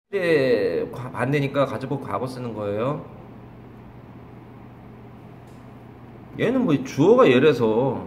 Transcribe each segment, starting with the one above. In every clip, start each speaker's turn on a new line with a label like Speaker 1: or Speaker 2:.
Speaker 1: 반대니까 가져보고 과거 쓰는 거예요. 얘는 뭐 주어가 얘라서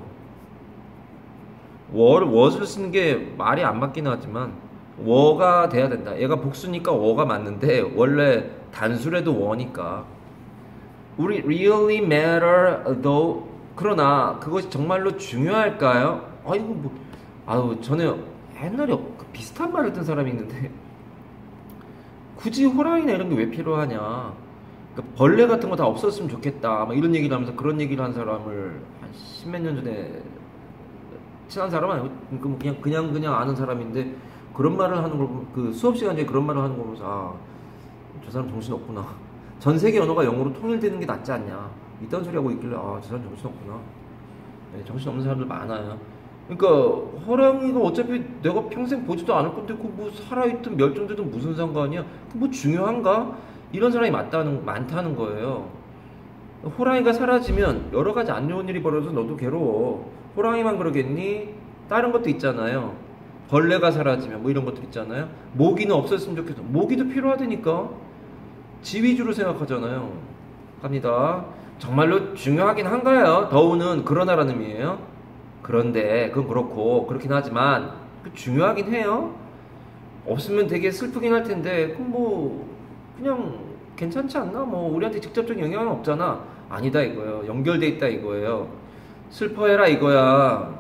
Speaker 1: was를 쓰는 게 말이 안 맞긴 하지만 w가 돼야 된다. 얘가 복수니까 w가 맞는데 원래 단수래도 w니까 우리 really matter though 그러나 그것이 정말로 중요할까요? 아이고 뭐 아유 전에 옛날에 그 비슷한 말을 했던 사람이 있는데 굳이 호랑이나 이런 게 왜 필요하냐? 그러니까 벌레 같은 거 다 없었으면 좋겠다. 막 이런 얘기를 하면서 그런 얘기를 한 사람을 한 십몇 년 전에 친한 사람은 아니고 그냥 아는 사람인데 그런 말을 하는 걸 그 수업 시간 중에 그런 말을 하는 거 보면서 아, 저 사람 정신 없구나. 전 세계 언어가 영어로 통일되는 게 낫지 않냐. 이딴 소리 하고 있길래 아, 저 사람 정신 없구나. 네, 정신 없는 사람들 많아요. 그러니까 호랑이가 어차피 내가 평생 보지도 않을 건데 그 뭐 살아있든 멸종되든 무슨 상관이야? 그 뭐 중요한가? 이런 사람이 많다는 거예요. 호랑이가 사라지면 여러 가지 안 좋은 일이 벌어져서 너도 괴로워. 호랑이만 그러겠니? 다른 것도 있잖아요. 벌레가 사라지면 뭐 이런 것들 있잖아요. 모기는 없었으면 좋겠어. 모기도 필요하다니까. 지위주로 생각하잖아요. 갑니다. 정말로 중요하긴 한가요? 더우는 그러나라는 의미예요. 그런데 그건 그렇고 그렇긴 하지만 중요하긴 해요. 없으면 되게 슬프긴 할 텐데 그럼 뭐 그냥 괜찮지 않나? 뭐 우리한테 직접적인 영향은 없잖아. 아니다 이거예요. 연결돼 있다 이거예요. 슬퍼해라 이거야.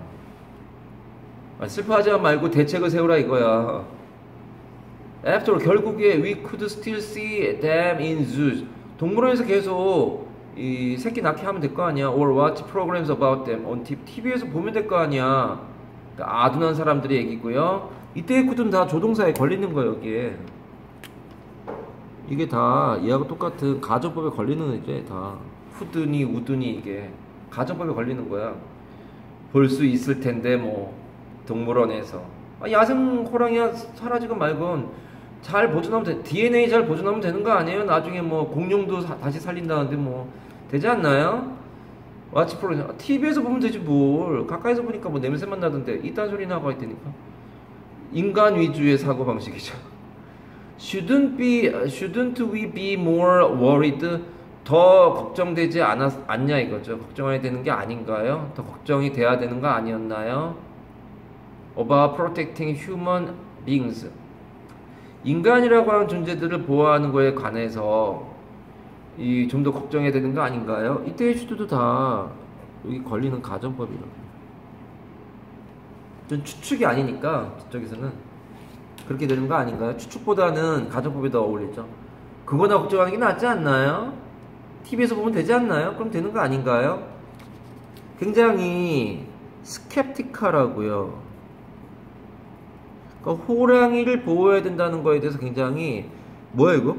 Speaker 1: 슬퍼하지 말고 대책을 세우라 이거야. After all, 결국에 we could still see them in zoos. 동물원에서 계속 이 새끼 낳게 하면 될 거 아니야. Or watch programs about them on TV. TV에서 보면 될 거 아니야. 그러니까 아둔한 사람들의 얘기고요. 이때의 could는 다 조동사에 걸리는 거예요 여기에. 이게 다 얘하고 똑같은 가정법에 걸리는 이제 다 후드니 우드니 이게 가정법에 걸리는 거야. 볼 수 있을 텐데 뭐 동물원에서 야생 호랑이야 사라지건 말건 잘 보존하면 돼. DNA 잘 보존하면 되는 거 아니에요? 나중에 뭐 공룡도 다시 살린다는데 뭐 되지 않나요? 와치 프로그램 TV에서 보면 되지 뭘. 가까이서 보니까 뭐 냄새만 나던데 이딴 소리나 하고 있다니까. 인간 위주의 사고 방식이죠. shouldn't we be more worried? 더 걱정되지 않냐 이거죠. 걱정해야 되는 게 아닌가요? 더 걱정이 돼야 되는 거 아니었나요? About protecting human beings. 인간이라고 하는 존재들을 보호하는 거에 관해서 좀 더 걱정해야 되는 거 아닌가요? 이때의 슈드도 다 여기 걸리는 가정법이라고. 전 추측이 아니니까 저쪽에서는 그렇게 되는 거 아닌가요? 추측보다는 가정법이 더 어울리죠. 그거나 걱정하는 게 낫지 않나요? TV에서 보면 되지 않나요? 그럼 되는 거 아닌가요? 굉장히 스캡티컬하고요. 그러니까 호랑이를 보호해야 된다는 거에 대해서 굉장히 뭐야 이거?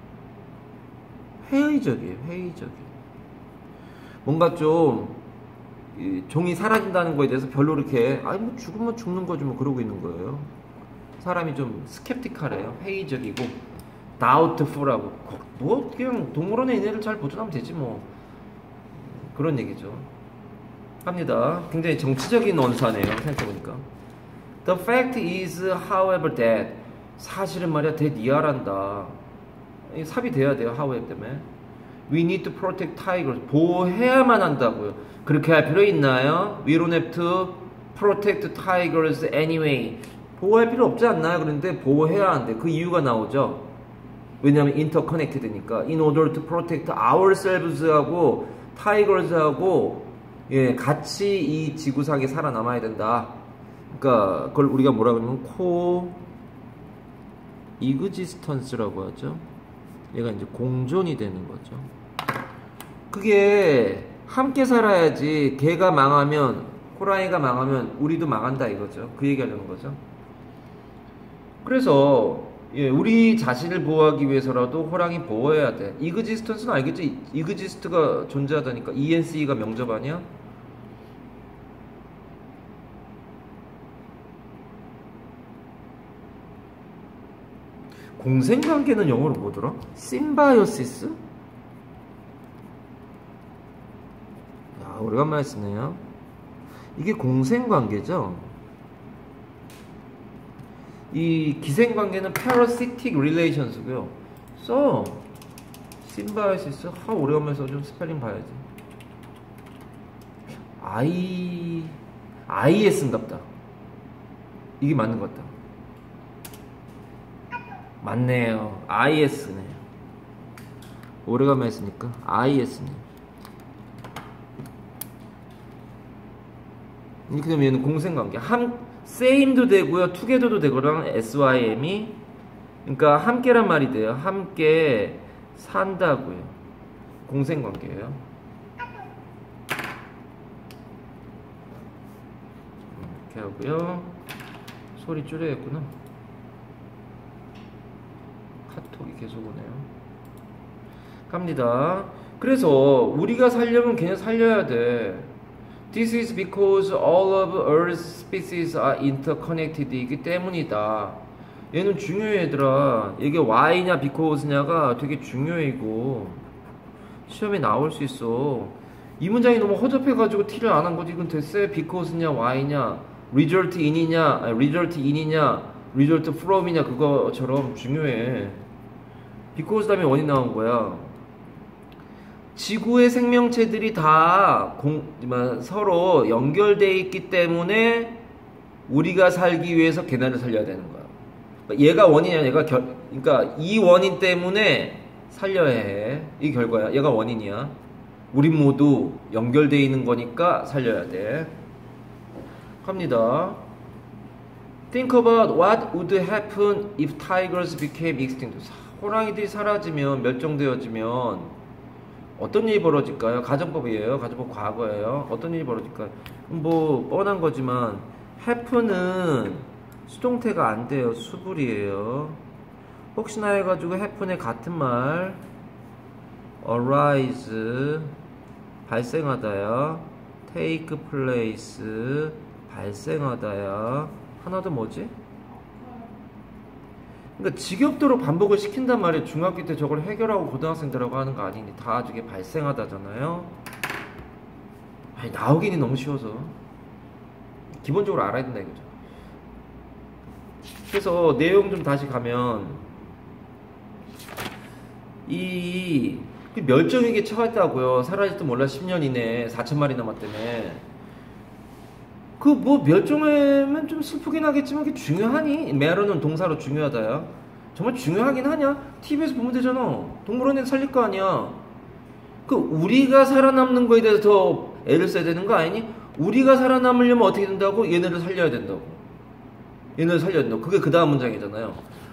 Speaker 1: 회의적이에요. 회의적이에요. 뭔가 좀 종이 사라진다는 거에 대해서 별로 이렇게 아니 뭐 죽으면 죽는 거지 뭐 그러고 있는 거예요. 사람이 좀 스캡티컬해요. 회의적이고 doubtful하고 뭐 그냥 동물원에 있는 애를 잘 보존하면 되지 뭐 그런 얘기죠. 합니다. 굉장히 정치적인 원사네요. 생각해보니까. The fact is, however, that 사실은 말이야 대니아란다. 삽이 돼야 돼요. however 때문에. We need to protect tigers. 보호해야만 한다고요. 그렇게 할 필요 있나요? We don't have to protect tigers anyway. 보호할 필요 없지 않나요? 그런데 보호해야 하는데 그 이유가 나오죠. 왜냐하면 interconnected니까. In order to protect ourselves하고 tigers하고 예, 같이 이 지구상에 살아남아야 된다. 그러니까 그걸 우리가 뭐라 그러면 coexistence라고 하죠. 얘가 이제 공존이 되는 거죠. 그게 함께 살아야지. 개가 망하면 호랑이가 망하면 우리도 망한다 이거죠. 그 얘기하려는 거죠. 그래서 예, 우리 자신을 보호하기 위해서라도 호랑이 보호해야 돼. existence는 알겠죠? exist가 존재하다니까. ence가 명접 아니야? 공생관계는 영어로 뭐더라? 심바이오시스? 야, 오래간만에 쓰네요. 이게 공생관계죠? 이 기생관계는 parasitic relations고요. 써. 심바이시스. 오래간만에 써좀 스펠링 봐야지. IS인갑다. 이게 맞는 것 같다. 맞네요. IS네. 오래간만에 했으니까 IS네. 이렇게 되면 얘는 공생관계. same도 되고요, together도 되거랑 SYM이. 그러니까 함께란 말이 돼요. 함께 산다고요. 공생관계예요. 이렇게 하고요. 소리 줄여야겠구나. 카톡이 계속 오네요. 갑니다. 그래서 우리가 살려면 걔네 살려야 돼. This is because all of Earth's species are interconnected. 이기 때문이다. 얘는 중요해, 얘들아. 이게 why냐 because냐가 되게 중요해. 이거 시험에 나올 수 있어. 이 문장이 너무 허접해가지고 티를 안 한 거지. 이건 됐어요. because냐 why냐, result in이냐, result in이냐, result from이냐, 그거처럼 중요해. because 다음에 원이 나온 거야. 지구의 생명체들이 다 서로 연결되어 있기 때문에 우리가 살기 위해서 걔네를 살려야 되는 거야. 얘가 원인이야. 그러니까 이 원인 때문에 살려야 해. 이 결과야. 얘가 원인이야. 우린 모두 연결되어 있는 거니까 살려야 돼. 갑니다. Think about what would happen if tigers became extinct. 호랑이들이 사라지면, 멸종되어지면 어떤 일이 벌어질까요? 가정법이에요. 가정법 과거예요. 어떤 일이 벌어질까요? 뭐 뻔한 거지만 happen은 수동태가 안 돼요. 수불이에요. 혹시나 해가지고 happen의 같은 말 arise 발생하다야, take place 발생하다야. 하나 더 뭐지? 그러니까 지겹도록 반복을 시킨단 말이에요. 중학교 때 저걸 해결하고 고등학생들하고 하는 거 아니니. 다 저게 발생하다잖아요. 아니, 나오기는 너무 쉬워서 기본적으로 알아야 된다 이거죠. 그래서 내용 좀 다시 가면 이 멸종위기에 처했다고요. 사라질지도 몰라. 10년 이내에 4,000마리 남았다며. 그 뭐 멸종하면 좀 슬프긴 하겠지만 그게 중요하니? 메로는 동사로 중요하다야. 정말 중요하긴 하냐? TV에서 보면 되잖아. 동물원에 살릴 거 아니야. 그 우리가 살아남는 거에 대해서 더 애를 써야 되는 거 아니니? 우리가 살아남으려면 어떻게 된다고? 얘네를 살려야 된다고. 얘네를 살려야 된다고. 그게 그 다음 문장이잖아요.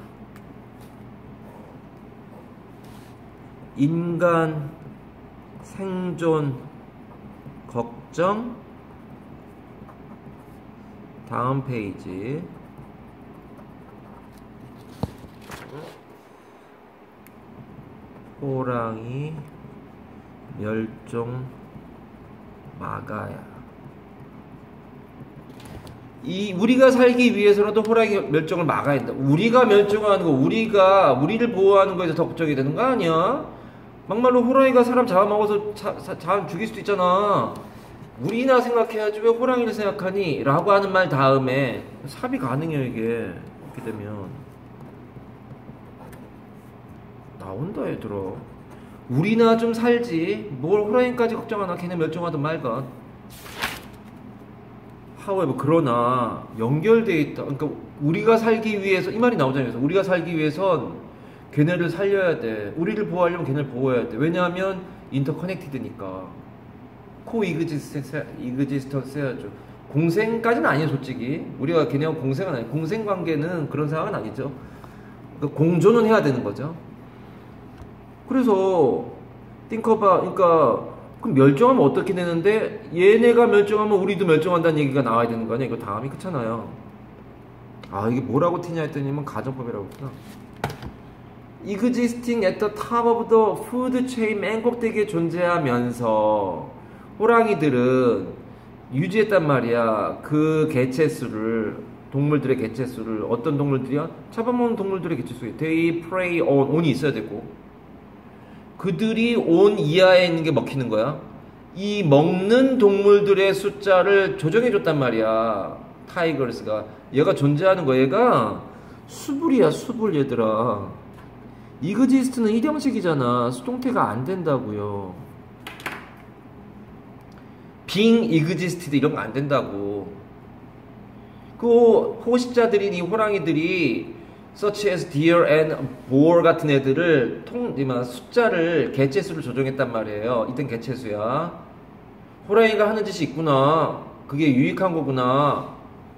Speaker 1: 인간 생존 걱정. 다음 페이지. 호랑이 멸종 막아야. 우리가 살기 위해서라도 호랑이 멸종을 막아야 된다. 우리가 멸종하는 거, 우리를 보호하는 거에서 더 걱정이 되는 거 아니야? 막말로 호랑이가 사람 잡아먹어서 사람 죽일 수도 있잖아. 우리나 생각해야지 왜 호랑이를 생각하니? 라고 하는 말 다음에 삽입 가능해요. 이게 이렇게 되면 나온다 얘들아. 우리나 좀 살지 뭘 호랑이까지 걱정하나. 걔네 멸종하든 말건. however 그러나 연결되어 있다. 그러니까 우리가 살기 위해서 이 말이 나오잖아요. 우리가 살기 위해선 걔네를 살려야 돼. 우리를 보호하려면 걔네를 보호해야 돼. 왜냐하면 인터커넥티드니까. 코이그지스턴스 해야죠. 공생까지는 아니에요. 솔직히 우리가 걔네하고 공생은 아니에요. 공생관계는 그런 상황은 아니죠. 그러니까 공존은 해야 되는 거죠. 그래서 그러니까 그럼 멸종하면 어떻게 되는데, 얘네가 멸종하면 우리도 멸종한다는 얘기가 나와야 되는 거 아니야. 이거 다음이 그렇잖아요. 아, 이게 뭐라고 튀냐 했더니만 가정법이라고 했구나. Existing at the top of the food chain, 맨 꼭대기에 존재하면서 호랑이들은 유지했단 말이야. 그 개체수를, 동물들의 개체수를. 어떤 동물들이야? 잡아먹는 동물들의 개체수. They prey on, on이 있어야 되고, 그들이 on 이하에 있는 게 먹히는 거야. 이 먹는 동물들의 숫자를 조정해줬단 말이야. 타이거스가. 얘가 존재하는 거. 얘가 수불이야, 수불, 얘들아. 이그지스트는 일형식이잖아. 수동태가 안 된다고요. 빙 이그지스트 이런 거 안 된다고. 그 호식자들인 이 호랑이들이 such as deer and boar 같은 애들을 숫자를 개체수를 조정했단 말이에요. 이땐 개체수야. 호랑이가 하는 짓이 있구나. 그게 유익한 거구나.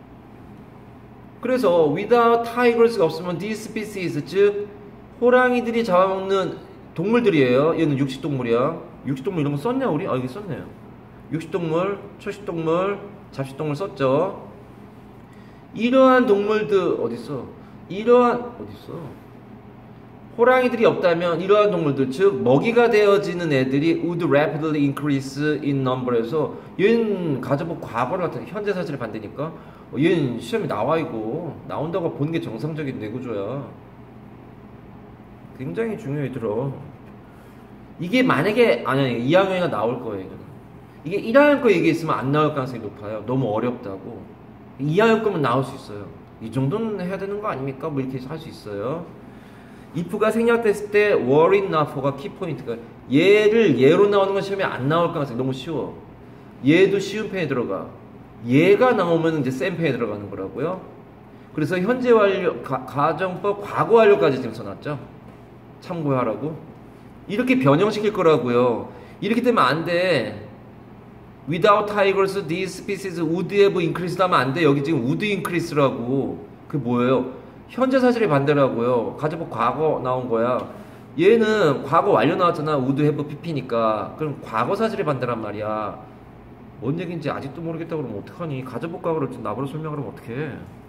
Speaker 1: 그래서 without tigers가 없으면 these species, 즉 호랑이들이 잡아먹는 동물들이에요. 얘는 육식동물이야. 육식동물 이런 거 썼냐 우리? 아, 여기 썼네요. 육식동물, 초식동물, 잡식동물 썼죠. 이러한 동물들 어딨어? 호랑이들이 없다면 이러한 동물들, 즉 먹이가 되어지는 애들이 would rapidly increase in number에서 얘는 가져본 과거를 나타내. 현재 사실을 반대니까 얘는 시험에 나와. 이거 나온다고 보는 게 정상적인 뇌구조야. 굉장히 중요해. 들어. 이게 만약에 아니 2학년이나 나올 거예요. 이게 1학년 거 얘기했으면 안 나올 가능성이 높아요. 너무 어렵다고. 2학년 거면 나올 수 있어요. 이 정도는 해야 되는 거 아닙니까? 뭐 이렇게 할 수 있어요. if가 생략됐을 때 were it not for가 키포인트가, 얘를 얘로 나오는 건 시험에 안 나올 가능성이 너무 쉬워. 얘도 쉬운 편에 들어가. 얘가 나오면 이제 센 편에 들어가는 거라고요. 그래서 현재 완료, 가정법 과거 완료까지 지금 써놨죠. 참고하라고. 이렇게 변형시킬 거라고요. 이렇게 되면 안 돼. Without tigers, these species would have increased 하면 안 돼. 여기 지금 would increase라고. 그게 뭐예요? 현재 사실의 반대라고요. 가정법 과거 나온 거야. 얘는 과거 완료 나왔잖아. would have pp니까. 그럼 과거 사실의 반대란 말이야. 뭔 얘기인지 아직도 모르겠다 그러면 어떡하니? 가정법 과거를 좀 나보러 설명하면 어떡해?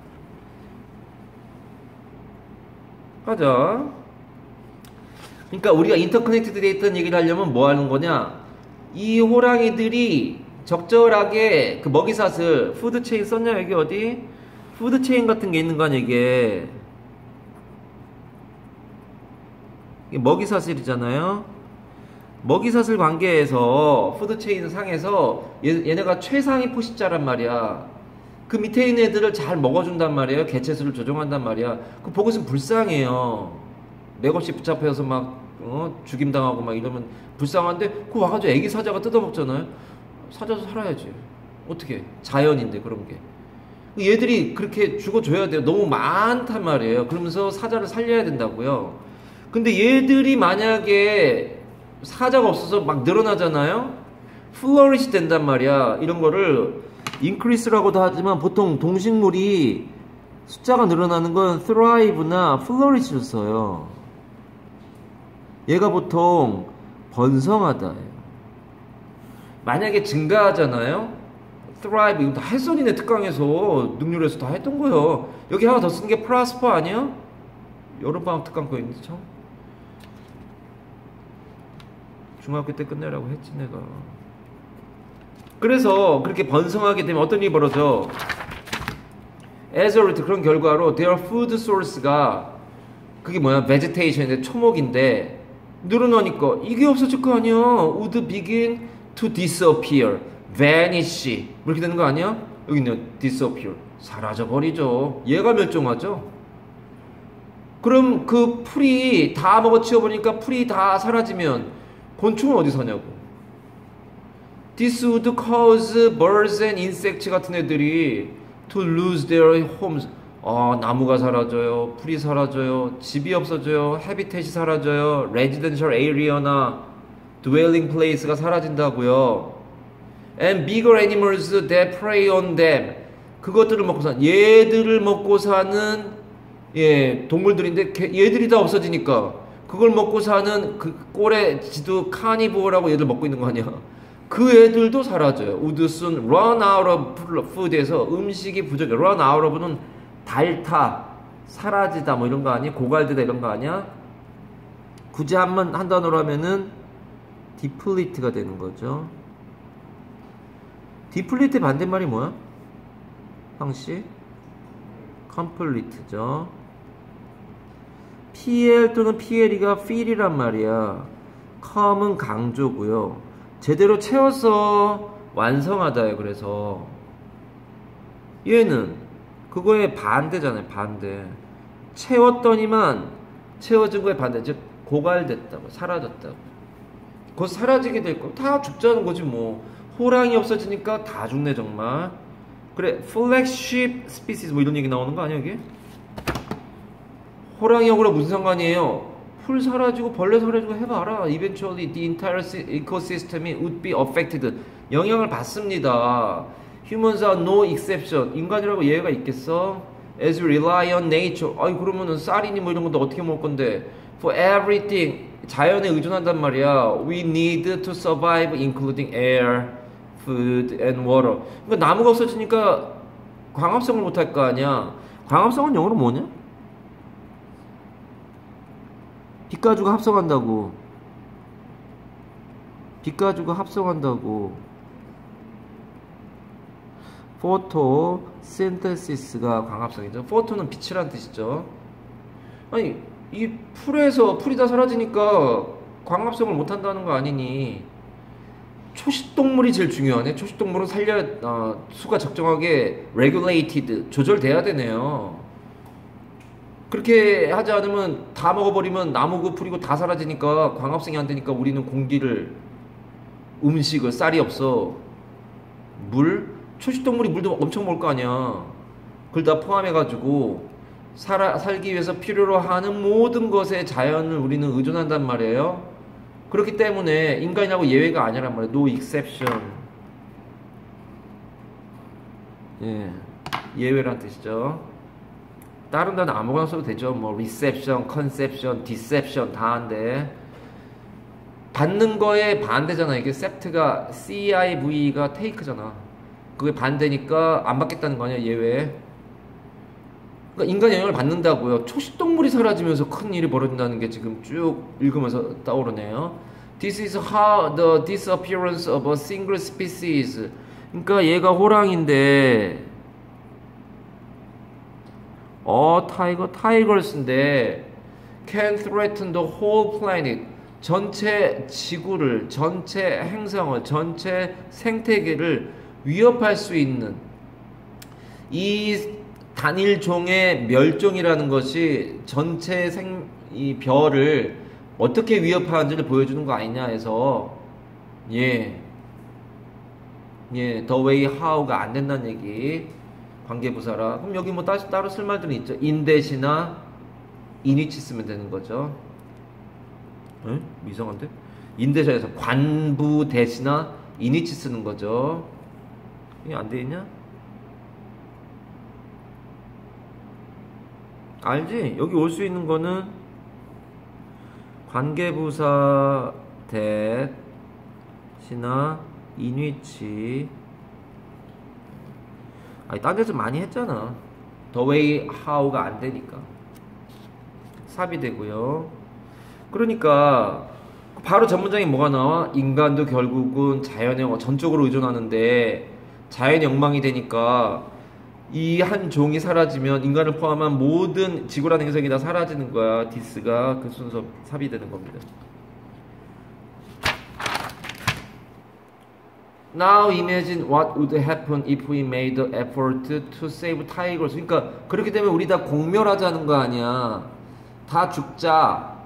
Speaker 1: 가자. 그러니까 우리가 인터커넥티드 돼 있다는 얘기를 하려면 뭐 하는 거냐? 이 호랑이들이 적절하게 그 먹이사슬, 푸드체인 썼냐? 여기 어디? 푸드체인 같은 게 있는 거 아니야, 이게. 이게 먹이사슬이잖아요? 먹이사슬 관계에서, 푸드체인 상에서 얘네가 최상위 포식자란 말이야. 그 밑에 있는 애들을 잘 먹어준단 말이에요. 개체수를 조정한단 말이야. 그거 보고 있으면 불쌍해요. 맥없이 붙잡혀서 막 죽임당하고 막 이러면 불쌍한데, 그거 와가지고 애기 사자가 뜯어먹잖아요. 사자도 살아야지. 어떻게? 자연인데 그런 게. 얘들이 그렇게 죽어줘야 돼요. 너무 많단 말이에요. 그러면서 사자를 살려야 된다고요. 근데 얘들이 만약에 사자가 없어서 막 늘어나잖아요. flourish 된단 말이야. 이런 거를 increase라고도 하지만 보통 동식물이 숫자가 늘어나는 건 thrive나 flourish를 써요. 얘가 보통 번성하다예요. 만약에 증가하잖아요. thrive, 이거 다 헬선이네. 특강에서 능률에서 다 했던 거예요. 여기 하나 더 쓰는 게 prosper 아니야? 여름방학 특강 거 있는데 참. 중학교 때 끝내라고 했지 내가. 그래서 그렇게 번성하게 되면 어떤 일이 벌어져? as a result, 그런 결과로 their food source가, 그게 뭐야? vegetation인데 초목인데 늘어나니까 이게 없어질 거 아니야. would begin to disappear, vanish, 이렇게 되는 거 아니야? 여기 있네요. disappear, 사라져버리죠. 얘가 멸종하죠. 그럼 그 풀이 다 먹어치워버리니까 풀이 다 사라지면 곤충은 어디 사냐고. This would cause birds and insects 같은 애들이 to lose their homes. 나무가 사라져요. 풀이 사라져요. 집이 없어져요. habitat이 사라져요. residential area나 dwelling place가 사라진다고요. And bigger animals that prey on them. 그것들을 먹고 사는, 얘들을 먹고 사는 동물들인데 얘들이 다 없어지니까 그걸 먹고 사는 그 꼴의 지도 카니보어라고 얘들 먹고 있는 거 아니야. 그 애들도 사라져요. would soon run out of food에서 음식이 부족해. run out of는 닳다, 사라지다 뭐 이런 거 아니야? 고갈되다 이런 거 아니야? 굳이 한 단어로 하면은 deplete가 되는 거죠. deplete 반대말이 뭐야? 황씨? complete죠. PL 또는 PL이가 fill이란 말이야. come은 강조고요. 제대로 채워서 완성하다예요. 그래서 얘는 그거의 반대잖아요. 반대. 채웠더니만 채워진 거에 반대, 즉 고갈됐다고, 사라졌다고. 곧 사라지게 될 거. 다 죽자는 거지 뭐. 호랑이 없어지니까 다 죽네 정말. 그래, flagship species 뭐 이런 얘기 나오는 거 아니야 이게? 호랑이하고랑 무슨 상관이에요? 풀 사라지고 벌레 사라지고 해봐라. Eventually the entire ecosystem이 would be affected. 영향을 받습니다. Humans are no exception. 인간이라고 예외가 있겠어? As we rely on nature. 아이 그러면은 쌀이니 뭐 이런 것도 어떻게 먹을 건데? For everything. 자연에 의존한단 말이야. We need to survive, including air, food, and water. 그러니까 나무가 없어지니까 광합성을 못할 거 아니야. 광합성은 영어로 뭐냐? 빛 가지고 합성한다고. 빛 가지고 합성한다고. 포토신테시스가 광합성이죠. 포토는 빛이란 뜻이죠. 아니 이 풀에서 풀이 다 사라지니까 광합성을 못한다는 거 아니니. 초식동물이 제일 중요하네. 초식동물은 수가 적정하게 regulated, 조절돼야 되네요. 그렇게 하지 않으면 다 먹어버리면 나무고 풀이고 다 사라지니까 광합성이 안 되니까 우리는 공기를, 음식을, 쌀이 없어. 물? 초식동물이 물도 엄청 먹을 거 아니야. 그걸 다 포함해가지고 살기 위해서 필요로 하는 모든 것에 자연을 우리는 의존한단 말이에요. 그렇기 때문에 인간이라고 예외가 아니란 말이에요. No exception. 예, 예외란 뜻이죠. 다른 단어 아무거나 써도 되죠. 뭐 reception, conception, deception 다 한데 받는 거에 반대잖아. 이게 셉트가 CIV가 take잖아. 그게 반대니까 안 받겠다는 거 아니야. 예외. 그러니까 인간 영향을 받는다고요. 초식동물이 사라지면서 큰 일이 벌어진다는 게 지금 쭉 읽으면서 떠오르네요. This is how the disappearance of a single species. 그러니까 얘가 호랑인데 타이거스인데 can threaten the whole planet. 전체 지구를, 전체 행성을, 전체 생태계를 위협할 수 있는 이 단일 종의 멸종이라는 것이 전체 이 별을 어떻게 위협하는지를 보여주는 거 아니냐 해서 the way how가 안 된다는 얘기. 관계부사라. 그럼 여기 뭐 따로 쓸 말들은 있죠. in 대시나 in which 쓰면 되는 거죠. 응? 이상한데? in 대시에서 관부 대시나 in which 쓰는 거죠. 이게 안 되겠냐? 알지? 여기 올 수 있는 거는 관계부사 대시나 in which. 아니 딴 데서 많이 했잖아. The way how가 안 되니까 삽이 되고요. 그러니까 바로 전문장이 뭐가 나와? 인간도 결국은 자연에 전적으로 의존하는데 자연이 엉망이 되니까 이 한 종이 사라지면 인간을 포함한 모든 지구라는 행성이 다 사라지는 거야. 디스가 그 순서 삽이 되는 겁니다. Now imagine what would happen if we made the effort to save tigers. 그러니까 그렇게 되면 우리 다 공멸하자는 거 아니야. 다 죽자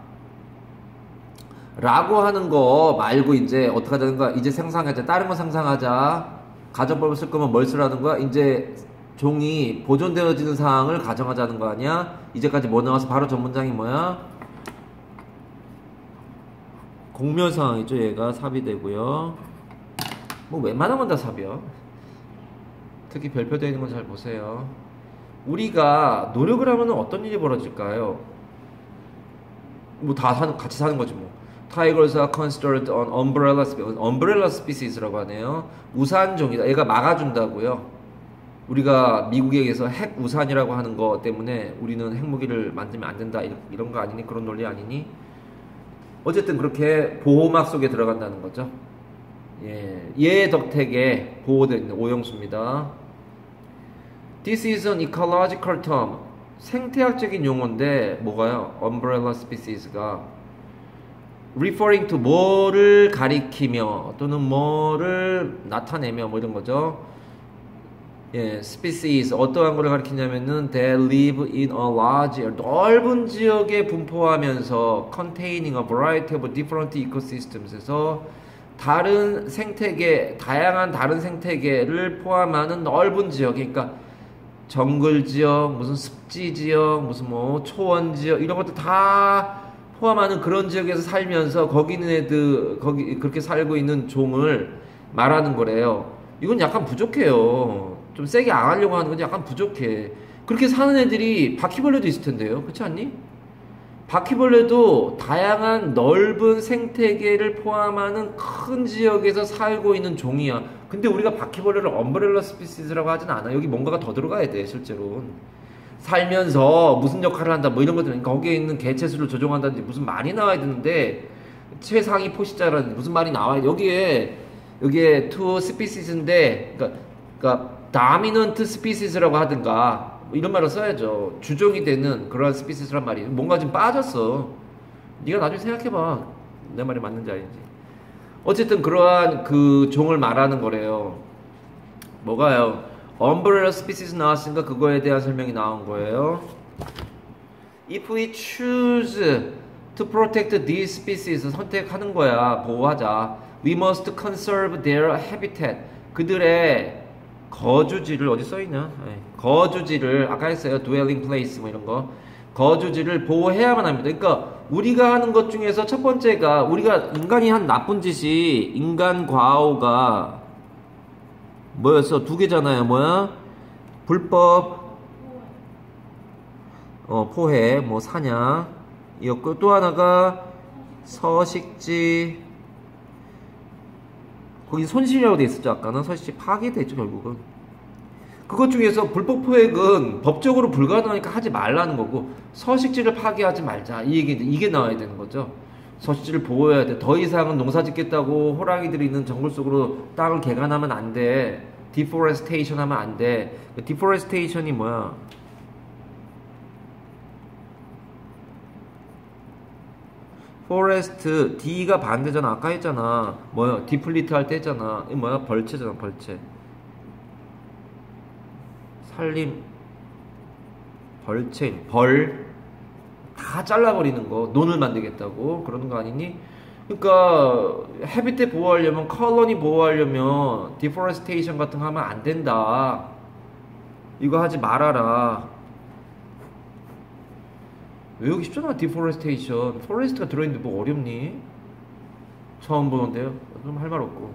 Speaker 1: 라고 하는 거 말고 이제 어떻게 하자는 거야. 이제 상상하자. 다른 거 상상하자. 가정법을 쓸 거면 뭘 쓰라는 거야. 이제 종이 보존되어지는 상황을 가정하자는 거 아니야. 이제까지 뭐 나와서 바로 전문장이 뭐야. 공멸 상황이죠. 얘가 삽이 되고요. 뭐 웬만한 건 다 삽이야. 특히 별표되어 있는 건 잘 보세요. 우리가 노력을 하면 어떤 일이 벌어질까요? 뭐 다 같이 사는 거지 뭐. Tigers are considered an umbrella species라고 하네요. 우산종이다. 얘가 막아준다고요. 우리가 미국에서 핵 우산이라고 하는 거 때문에 우리는 핵무기를 만들면 안 된다. 이런 거 아니니? 그런 논리 아니니? 어쨌든 그렇게 보호막 속에 들어간다는 거죠. 얘 덕택에 보호되어 있는 오형수입니다. This is an ecological term. 생태학적인 용어인데 뭐가요? Umbrella species가 referring to 뭐를 가리키며 또는 뭐를 나타내며 뭐 이런 거죠. 예, species 어떠한 걸 가리키냐면은 they live in a large 넓은 지역에 분포하면서 containing a variety of different ecosystems에서 다른 생태계, 다양한 다른 생태계를 포함하는 넓은 지역, 그러니까 정글 지역, 무슨 습지 지역, 무슨 뭐 초원 지역 이런 것도 다 포함하는 그런 지역에서 살면서 거기 있는 애들 거기 그렇게 살고 있는 종을 말하는 거래요. 이건 약간 부족해요. 좀 세게 안 하려고 하는 건 약간 부족해. 그렇게 사는 애들이 바퀴벌레도 있을 텐데요. 그렇지 않니? 바퀴벌레도 다양한 넓은 생태계를 포함하는 큰 지역에서 살고 있는 종이야. 근데 우리가 바퀴벌레를 엄브렐라 스피시스라고 하진 않아. 여기 뭔가가 더 들어가야 돼, 실제로. 살면서 무슨 역할을 한다, 뭐 이런 것들. 그러니까 거기에 있는 개체수를 조종한다든지 무슨 말이 나와야 되는데, 최상위 포식자라든지 무슨 말이 나와야 돼. 여기에 two species인데, 그러니까 dominant species라고 하든가, 뭐 이런 말을 써야죠. 주종이 되는 그러한 스피시스란 말이 뭔가 좀 빠졌어. 네가 나중에 생각해봐. 내 말이 맞는지 아닌지. 어쨌든 그러한 그 종을 말하는 거래요. 뭐가요? umbrella species 나왔으니까 그거에 대한 설명이 나온 거예요. If we choose to protect these species, 선택하는 거야. 보호하자. We must conserve their habitat. 그들의 거주지를 어디 써있냐? 거주지를 아까 했어요. dwelling place 뭐 이런 거. 거주지를 보호해야만 합니다. 그러니까 우리가 하는 것 중에서 첫 번째가 우리가 인간이 한 나쁜 짓이 인간 과오가 뭐였어? 두 개잖아요. 뭐야? 불법 포획, 뭐 사냥 이었고 또 하나가 서식지 거기 손실이라고 돼 있었죠. 아까는 서식지 파괴됐죠. 결국은 그것 중에서 불법 포획은 법적으로 불가능하니까 하지 말라는 거고 서식지를 파괴하지 말자 이 얘기 이게 나와야 되는 거죠. 서식지를 보호해야 돼. 더 이상은 농사 짓겠다고 호랑이들이 있는 정글 속으로 땅을 개간하면 안 돼. 디포레스테이션 하면 안 돼. 디포레스테이션이 뭐야? 포레스트 D가 반대잖아. 아까 했잖아. 뭐야? 디플리트 할 때 했잖아. 이 뭐야? 벌채잖아. 벌채. 살림 벌채 벌 다 잘라버리는 거 논을 만들겠다고 그러는 거 아니니? 그러니까 해비태 보호하려면 컬러니 보호하려면 디포레스테이션 같은 거 하면 안 된다. 이거 하지 말아라. 외우기 쉽잖아. 디포레스테이션 포레스트가 들어있는데 뭐 어렵니? 처음 보는데요. 좀 할 말 없고.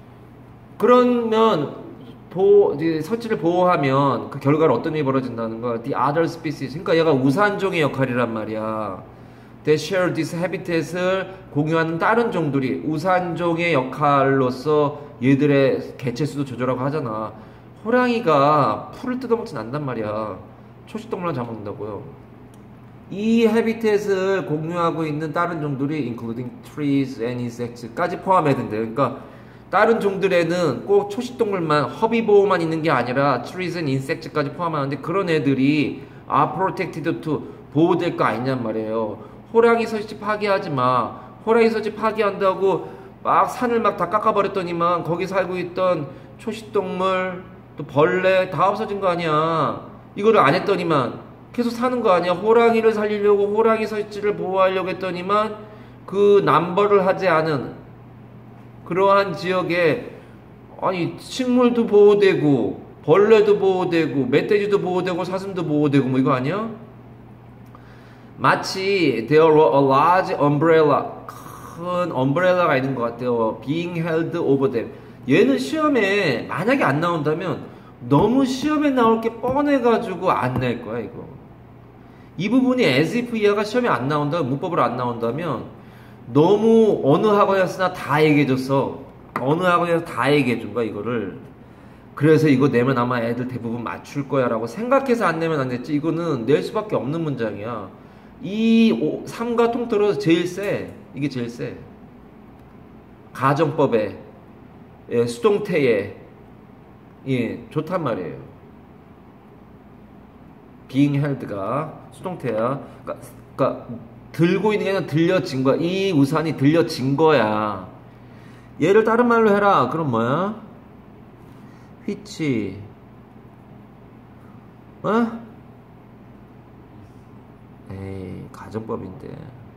Speaker 1: 그러면 서식지를 보호하면 그 결과로 어떤 일이 벌어진다는 거야. The other species. 그러니까 얘가 우산종의 역할이란 말이야. They share this habitat을 공유하는 다른 종들이 우산종의 역할로서 얘들의 개체수도 조절하고 하잖아. 호랑이가 풀을 뜯어먹진 않단 말이야. 초식동물만 잡아먹는다고요. 이 해비텟을 공유하고 있는 다른 종들이 including trees and insects까지 포함해야 된대. 그러니까 다른 종들에는 꼭 초식동물만 허비보호만 있는 게 아니라 trees and insects까지 포함하는데 그런 애들이 are protected to 보호될 거 아니냔 말이에요. 호랑이 서식지 파괴하지 마. 호랑이 서식지 파괴한다고 막 산을 막 다 깎아버렸더니만 거기 살고 있던 초식동물 또 벌레 다 없어진 거 아니야. 이거를 안 했더니만 계속 사는 거 아니야. 호랑이를 살리려고 호랑이 서식지를 보호하려고 했더니만 그 남벌을 하지 않은 그러한 지역에 아니 식물도 보호되고 벌레도 보호되고 멧돼지도 보호되고 사슴도 보호되고 뭐 이거 아니야? 마치 there were a large umbrella 큰 umbrel라가 있는 것 같아요. being held over them. 얘는 시험에 만약에 안 나온다면 너무 시험에 나올 게 뻔해가지고 안 낼 거야 이거. 이 부분이 as if 이하가 시험에 안 나온다 문법으로 안 나온다면 너무 어느 학원에서나 다 얘기해줬어. 어느 학원에서 다 얘기해준 거야 이거를. 그래서 이거 내면 아마 애들 대부분 맞출 거야 라고 생각해서 안 내면 안 됐지. 이거는 낼 수밖에 없는 문장이야. 이 3과 통틀어서 제일 세. 이게 제일 세. 가정법에 수동태에 좋단 말이에요. being held가 수동태야. 그러니까 들고 있는 게 아니라 들려진 거야. 이 우산이 들려진 거야. 얘를 다른 말로 해라. 그럼 뭐야? which 어? 에이, 가정법인데.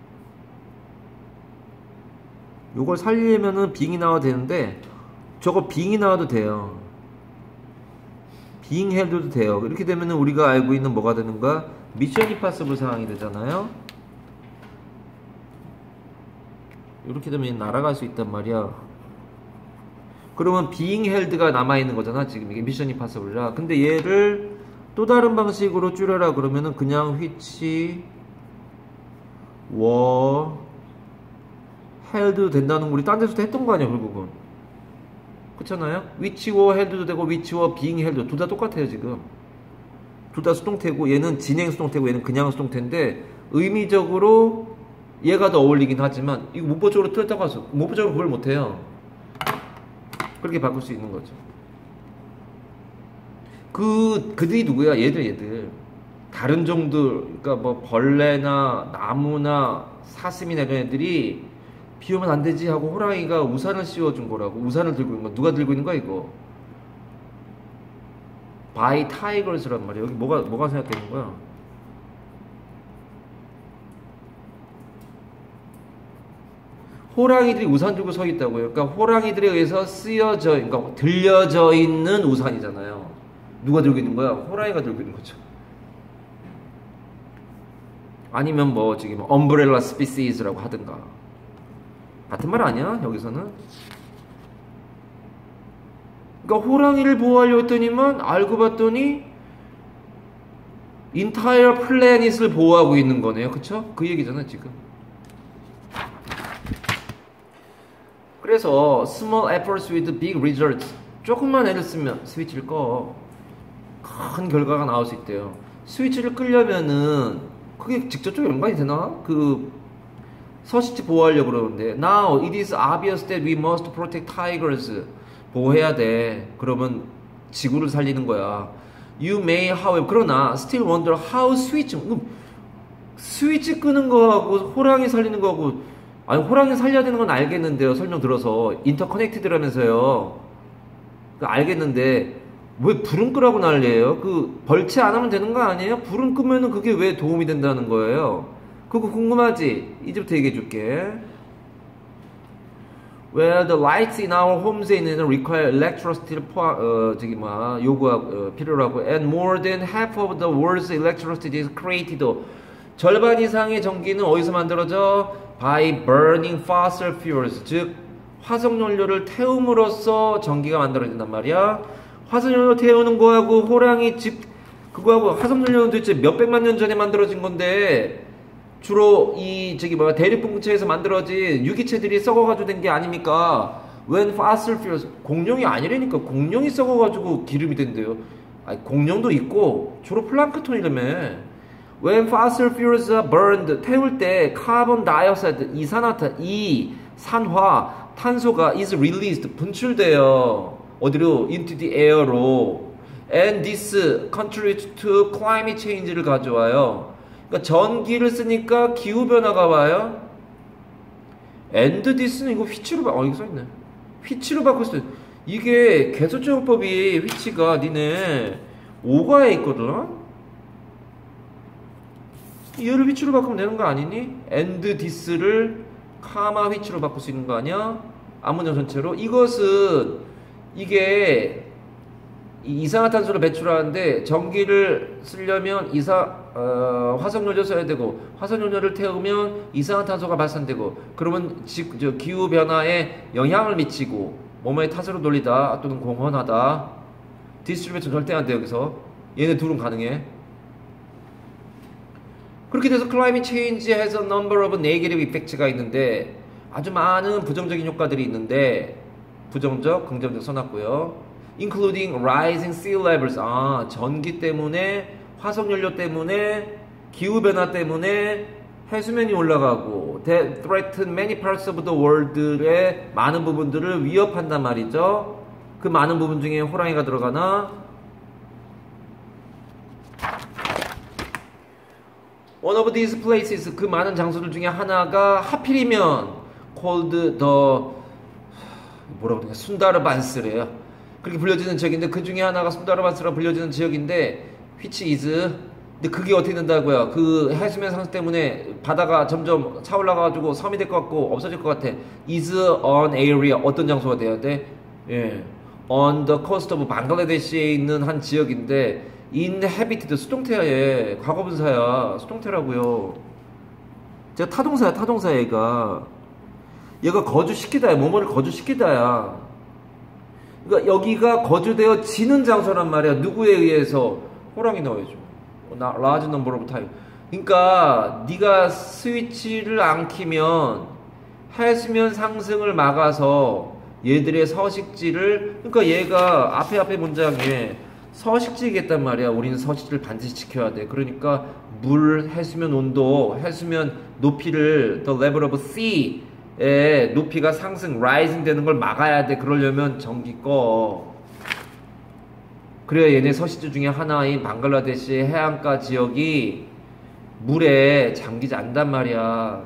Speaker 1: 요걸 살리려면은 빙이 나와도 되는데, 저거 빙이 나와도 돼요. 빙 해도 돼요. 이렇게 되면은 우리가 알고 있는 뭐가 되는가? 미션 임파서블 상황이 되잖아요. 이렇게 되면 날아갈 수 있단 말이야. 그러면 being held가 남아있는 거잖아. 지금 이게 미션 임파서블이라. 근데 얘를 또 다른 방식으로 줄여라 그러면은 그냥 which were held 된다는 거 우리 딴 데서도 했던 거 아니야 결국은. 그렇잖아요. which were held도 되고 which were being held 둘 다 똑같아요 지금. 둘 다 수동태고 얘는 진행 수동태고 얘는 그냥 수동태인데 의미적으로 얘가 더 어울리긴 하지만 이거 문법적으로 틀렸다고 해서 문법적으로 그걸 못해요. 그렇게 바꿀 수 있는 거죠. 그들이 누구야? 얘들. 다른 종들, 그러니까 뭐 벌레나 나무나 사슴이나 이런 애들이 비 오면 안 되지 하고 호랑이가 우산을 씌워준 거라고. 우산을 들고 있는 거. 누가 들고 있는 거야 이거? by tigers란 말이야. 여기 뭐가 생각되는 거야? 호랑이들이 우산 들고 서 있다고요. 그러니까 호랑이들에 의해서 그러니까 들려져 있는 우산이잖아요. 누가 들고 있는 거야? 호랑이가 들고 있는 거죠. 아니면 뭐 지금 umbrella species라고 하든가. 같은 말 아니야? 여기서는. 그러니까 호랑이를 보호하려 했더니만 알고 봤더니 entire planet을 보호하고 있는 거네요. 그쵸? 그 얘기잖아 지금. 그래서 small efforts with big results. 조금만 애를 쓰면 스위치를 꺼. 큰 결과가 나올 수 있대요. 스위치를 끄려면은 그게 직접적으로 연관이 되나? 서식지 보호하려고 그러는데 Now it is obvious that we must protect tigers. 보호해야 돼. 그러면 지구를 살리는 거야. You may, however, 그러나 still wonder how 스위치 끄는 거하고 호랑이 살리는 거하고 아니 호랑이 살려야 되는 건 알겠는데요. 설명 들어서 인터커넥티드라면서요. 알겠는데 왜 불은 끄라고 난리예요? 벌채 안 하면 되는 거 아니에요? 불은 끄면은 그게 왜 도움이 된다는 거예요? 그거 궁금하지? 이제부터 얘기해 줄게. Well, the lights in our homes require electricity를 필요로 하고 and more than half of the world's electricity is created. 절반 이상의 전기는 어디서 만들어져? By burning fossil fuels. 즉 화석연료를 태움으로써 전기가 만들어진단 말이야. 화석연료 태우는 거하고 호랑이 그거하고 화석연료는 도대체 몇백만 년 전에 만들어진 건데 주로 대륙분구체에서 만들어진 유기체들이 썩어가지고 된 게 아닙니까? When fossil fuels 공룡이 아니라니까. 공룡이 썩어가지고 기름이 된대요. 아니, 공룡도 있고 주로 플랑크톤이라며. When fossil fuels are burned 태울 때 carbon dioxide 이산화 탄소가 is released 분출돼요. 어디로? Into the air로. And this contributes to climate change를 가져와요. 그러니까 전기를 쓰니까 기후변화가 와요. And this는 이거 휘치로 이거 써있네. 휘치로 바꿀 수 있어. 이게 개소제호법이 휘치가 니네 5과에 있거든. 얘를 휘치로 바꾸면 되는 거 아니니? And this를 카마 휘치로 바꿀 수 있는 거 아니야? 암문장 전체로. 이것은 이게 이산화탄소를 배출하는데 전기를 쓰려면 화석연료 써야 되고 화석연료를 태우면 이산화탄소가 발산되고 그러면 기후변화에 영향을 미치고 몸에 탓으로 돌리다 또는 공헌하다. 디스트리뷰션 절대 안 돼. 여기서 얘네 둘은 가능해. 그렇게 돼서 climate change has a number of negative effects가 있는데 아주 많은 부정적인 효과들이 있는데 부정적, 긍정적 써놨고요. including rising sea levels. 전기 때문에, 화석연료 때문에, 기후변화 때문에 해수면이 올라가고 that threaten many parts of the world의 많은 부분들을 위협한단 말이죠. 그 많은 부분 중에 호랑이가 들어가나? One of these places, 그 많은 장소들 중에 하나가 하필이면 called 뭐라고 그러냐, 순다르반스래요. 그렇게 불려지는 지역인데 그 중에 하나가 순다르반스라 불려지는 지역인데 which is. 근데 그게 어떻게 된다고요? 그 해수면 상승 때문에 바다가 점점 차올라가지고 섬이 될 것 같고 없어질 것 같아. is an area. 어떤 장소가 돼야 돼? 예. on the coast of 방글라데시에 있는 한 지역인데 inhabited 수동태야 얘. 과거분사야. 수동태라고요. 제가 타동사야 타동사 얘가. 얘가 거주시키다야. 뭐뭐를 거주시키다야. 그러니까 여기가 거주되어지는 장소란 말이야. 누구에 의해서? 호랑이 넣어야죠. large number of time. 그러니까 네가 스위치를 안 키면 해수면 상승을 막아서 얘들의 서식지를, 그러니까 얘가 앞에 문장에 서식지겠단 말이야. 우리는 서식지를 반드시 지켜야 돼. 그러니까 물, 해수면 온도, 해수면 높이를 the level of sea의 높이가 상승, rising 되는 걸 막아야 돼. 그러려면 전기 꺼. 그래야 얘네 서식지 중에 하나인 방글라데시 해안가 지역이 물에 잠기지 않단 말이야.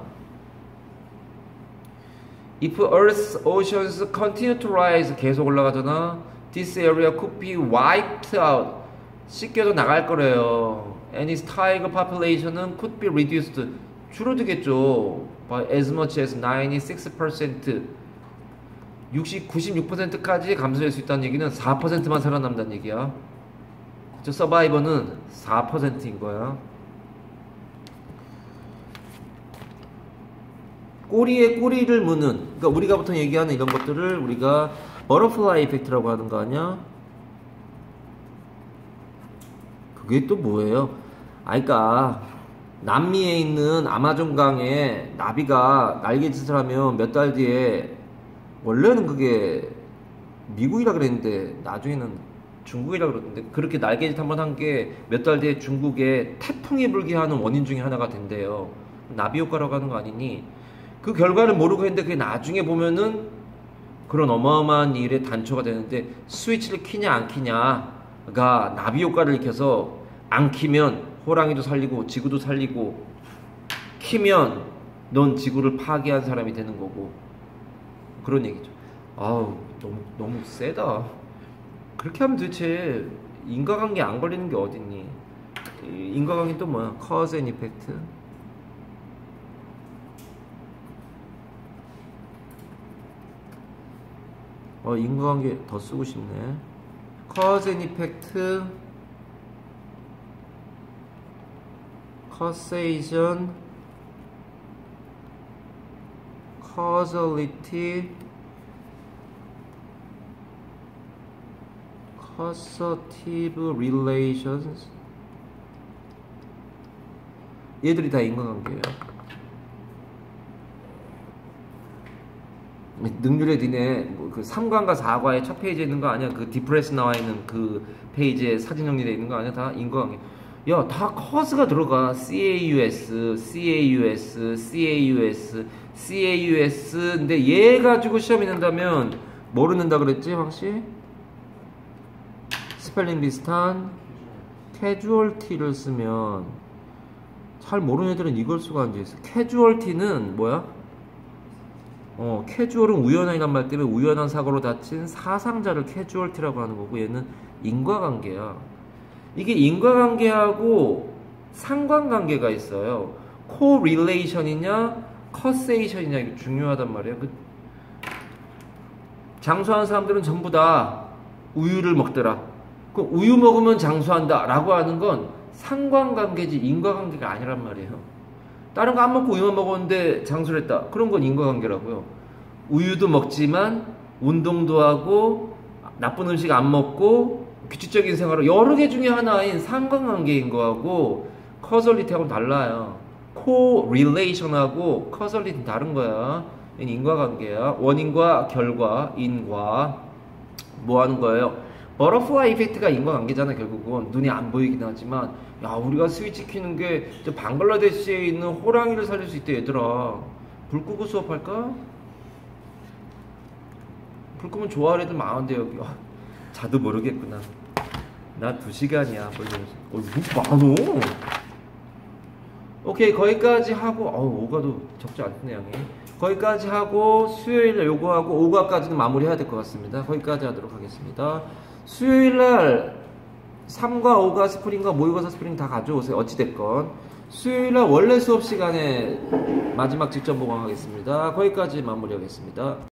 Speaker 1: If Earth's oceans continue to rise, 계속 올라가잖아. This area could be wiped out. 씻겨도 나갈 거래요. And its tiger population은 could be reduced. 줄어들겠죠. By as much as 96%. 96%까지 감소할 수 있다는 얘기는 4%만 살아남는다는 얘기야. 저 서바이버는 4%인 거야. 꼬리에 꼬리를 무는, 그러니까 우리가 보통 얘기하는 이런 것들을 우리가 버터플라이 이펙트라고 하는 거 아니야? 그게 또 뭐예요? 그러니까 남미에 있는 아마존강에 나비가 날개짓을 하면 몇 달 뒤에, 원래는 그게 미국이라 그랬는데 나중에는 중국이라 그러던데, 그렇게 날개짓 한번 한 게 몇 달 뒤에 중국에 태풍이 불게 하는 원인 중에 하나가 된대요. 나비 효과라고 하는 거 아니니? 그 결과를 모르고 했는데 그게 나중에 보면은 그런 어마어마한 일의 단초가 되는데, 스위치를 키냐 안 키냐가 나비 효과를 일으켜서, 안 키면 호랑이도 살리고 지구도 살리고, 키면 넌 지구를 파괴한 사람이 되는 거고, 그런 얘기죠. 아우 너무 세다. 그렇게 하면 도대체 인과관계 안 걸리는 게 어딨니? 인과관계 또 뭐야? cause and effect. 인과관계 더 쓰고 싶네. cause and effect, causation, causality, causative relations. 얘들이 다 인과관계예요. 능률의 니네 그 3과과 4과의 첫 페이지에 있는 거 아니야? 그 디프레스 나와 있는 그 페이지에 사진 정리되어 있는 거 아니야? 다 인과관계. 야, 다 cause가 들어가. CAUS, CAUS, CAUS, CAUS. 근데 얘 가지고 시험이 낸다면 뭐를 낸다 그랬지, 황씨? 스펠링 비슷한 casualty를 쓰면, 잘 모르는 애들은 이걸 쓰고 앉아있어. casualty는 뭐야? 캐주얼은 우연한이란 말 때문에 우연한 사고로 다친 사상자를 casualty라고 하는 거고, 얘는 인과관계야. 이게 인과관계하고 상관관계가 있어요. correlation이냐 causation이냐, 이게 중요하단 말이야. 장수하는 사람들은 전부 다 우유를 먹더라. 그 우유 먹으면 장수한다 라고 하는 건 상관관계지 인과관계가 아니란 말이에요. 다른 거 안 먹고 우유만 먹었는데 장수를 했다. 그런 건 인과관계라고요. 우유도 먹지만 운동도 하고 나쁜 음식 안 먹고 규칙적인 생활을, 여러 개 중에 하나인 상관관계인 거하고 커설리티하고는 달라요. 코릴레이션하고 커설리티는 다른 거야. 얘는 인과관계야. 원인과 결과, 인과. 뭐 하는 거예요? 버터플라이 이펙트가 인과관계잖아. 결국은 눈이 안 보이긴 하지만, 야, 우리가 스위치 키는 게 저 방글라데시에 있는 호랑이를 살릴 수 있대. 얘들아, 불 끄고 수업할까? 불 끄면 좋아할 애들 많은데 여기. 자도 모르겠구나. 나 2시간이야 이거 많어. 오케이, 거기까지 하고, 오가도 적지 않네 양이. 거기까지 하고 수요일날 요거하고 5과까지는 마무리해야 될 것 같습니다. 거기까지 하도록 하겠습니다. 수요일날 3과 5가 스프링과 모의고사 스프링 다 가져오세요. 어찌됐건 수요일날 원래 수업 시간에 마지막 직전 보강하겠습니다. 거기까지 마무리하겠습니다.